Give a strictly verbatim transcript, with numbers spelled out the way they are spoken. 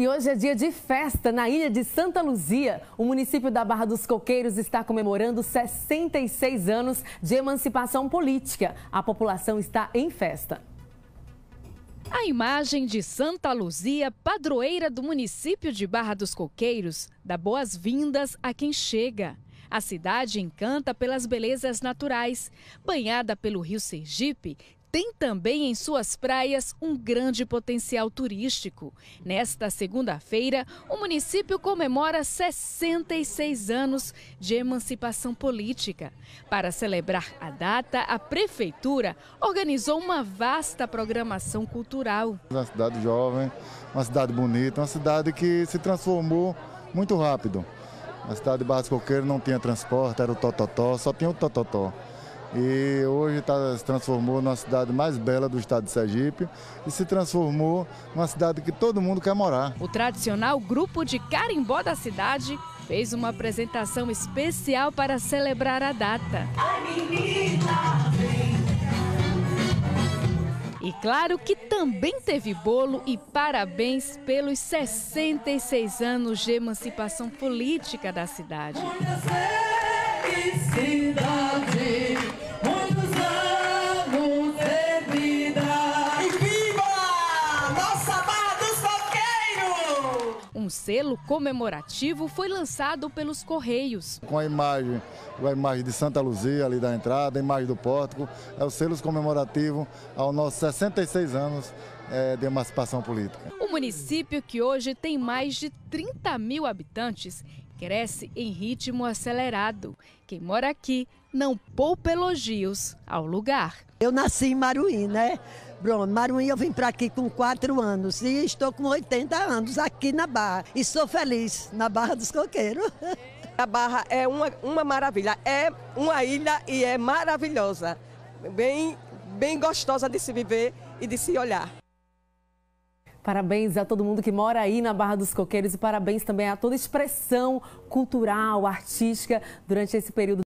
E hoje é dia de festa na ilha de Santa Luzia. O município da Barra dos Coqueiros está comemorando sessenta e seis anos de emancipação política. A população está em festa. A imagem de Santa Luzia, padroeira do município de Barra dos Coqueiros, dá boas-vindas a quem chega. A cidade encanta pelas belezas naturais. Banhada pelo rio Sergipe, tem também em suas praias um grande potencial turístico. Nesta segunda-feira, o município comemora sessenta e seis anos de emancipação política. Para celebrar a data, a prefeitura organizou uma vasta programação cultural. Uma cidade jovem, uma cidade bonita, uma cidade que se transformou muito rápido. A cidade de Barra dos Coqueiros não tinha transporte, era o tototó, só tinha o tototó. E hoje tá, se transformou numa cidade mais bela do estado de Sergipe e se transformou numa cidade que todo mundo quer morar. O tradicional grupo de carimbó da cidade fez uma apresentação especial para celebrar a data. E claro que também teve bolo e parabéns pelos sessenta e seis anos de emancipação política da cidade. Um selo comemorativo foi lançado pelos Correios. Com a imagem, a imagem de Santa Luzia ali da entrada, a imagem do pórtico, é o selo comemorativo aos nossos sessenta e seis anos é, de emancipação política. O município, que hoje tem mais de trinta mil habitantes, cresce em ritmo acelerado. Quem mora aqui não poupa elogios ao lugar. Eu nasci em Maruim, né? Pronto, Maruim eu vim para aqui com quatro anos e estou com oitenta anos aqui na Barra. E sou feliz na Barra dos Coqueiros. A Barra é uma, uma maravilha, é uma ilha e é maravilhosa. Bem, bem gostosa de se viver e de se olhar. Parabéns a todo mundo que mora aí na Barra dos Coqueiros e parabéns também a toda expressão cultural, artística durante esse período.